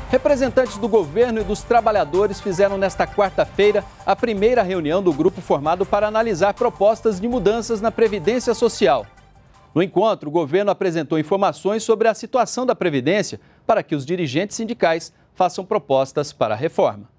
Representantes do governo e dos trabalhadores fizeram nesta quarta-feira a primeira reunião do grupo formado para analisar propostas de mudanças na Previdência Social. No encontro, o governo apresentou informações sobre a situação da Previdência para que os dirigentes sindicais façam propostas para a reforma.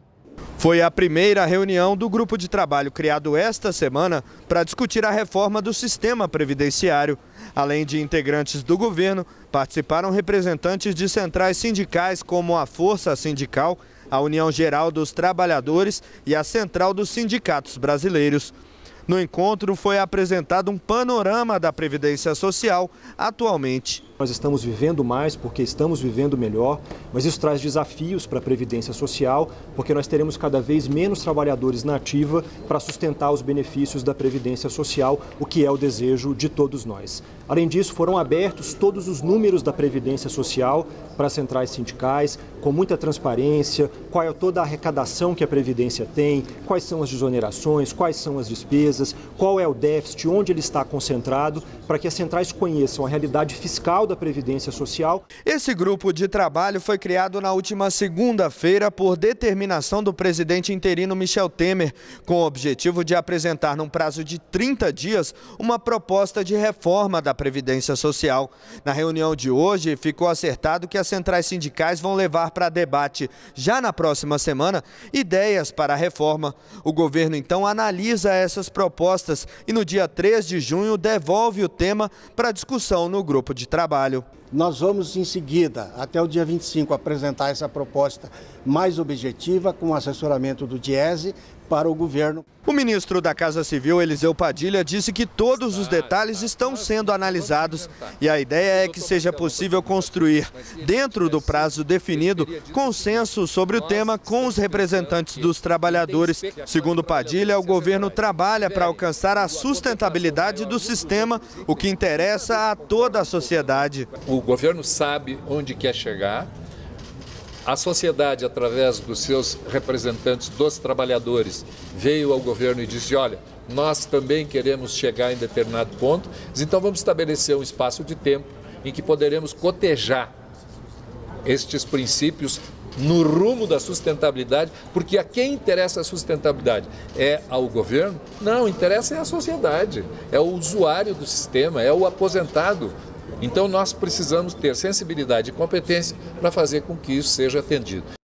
Foi a primeira reunião do grupo de trabalho criado esta semana para discutir a reforma do sistema previdenciário. Além de integrantes do governo, participaram representantes de centrais sindicais como a Força Sindical, a União Geral dos Trabalhadores e a Central dos Sindicatos Brasileiros. No encontro foi apresentado um panorama da Previdência Social atualmente. Nós estamos vivendo mais porque estamos vivendo melhor, mas isso traz desafios para a Previdência Social, porque nós teremos cada vez menos trabalhadores na ativa para sustentar os benefícios da Previdência Social, o que é o desejo de todos nós. Além disso, foram abertos todos os números da Previdência Social para as centrais sindicais, com muita transparência, qual é toda a arrecadação que a Previdência tem, quais são as desonerações, quais são as despesas, qual é o déficit, onde ele está concentrado, para que as centrais conheçam a realidade fiscal da Previdência Social. Esse grupo de trabalho foi criado na última segunda-feira por determinação do presidente interino Michel Temer, com o objetivo de apresentar num prazo de 30 dias uma proposta de reforma da Previdência Social. Na reunião de hoje, ficou acertado que as centrais sindicais vão levar para debate, já na próxima semana, ideias para a reforma. O governo, então, analisa essas propostas e no dia 3 de junho devolve o tema para discussão no grupo de trabalho. Nós vamos, em seguida, até o dia 25, apresentar essa proposta mais objetiva, com assessoramento do Diese, para o governo. O ministro da Casa Civil, Eliseu Padilha, disse que todos os detalhes estão sendo analisados e a ideia é que seja possível construir, dentro do prazo definido, consenso sobre o tema com os representantes dos trabalhadores. Segundo Padilha, o governo trabalha para alcançar a sustentabilidade do sistema, o que interessa a toda a sociedade. O governo sabe onde quer chegar. A sociedade, através dos seus representantes dos trabalhadores, veio ao governo e disse, olha, nós também queremos chegar em determinado ponto, então vamos estabelecer um espaço de tempo em que poderemos cotejar estes princípios no rumo da sustentabilidade, porque a quem interessa a sustentabilidade? É ao governo? Não, interessa é a sociedade, é o usuário do sistema, é o aposentado. Então nós precisamos ter sensibilidade e competência para fazer com que isso seja atendido.